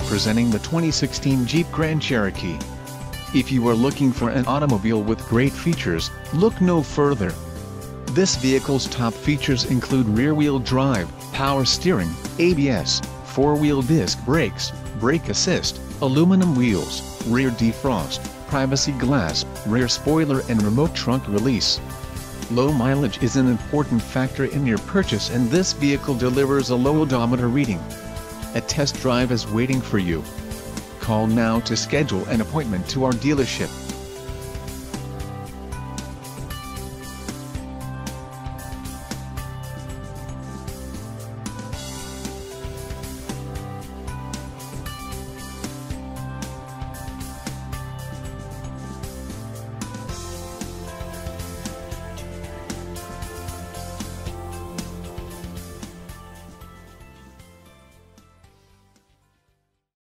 presenting the 2016 Jeep Grand Cherokee. If you are looking for an automobile with great features, look no further. This vehicle's top features include rear-wheel drive, power steering, ABS, four-wheel disc brakes, brake assist, aluminum wheels, rear defrost, privacy glass, rear spoiler and remote trunk release. Low mileage is an important factor in your purchase, and this vehicle delivers a low odometer reading. A test drive is waiting for you. Call now to schedule an appointment to our dealership.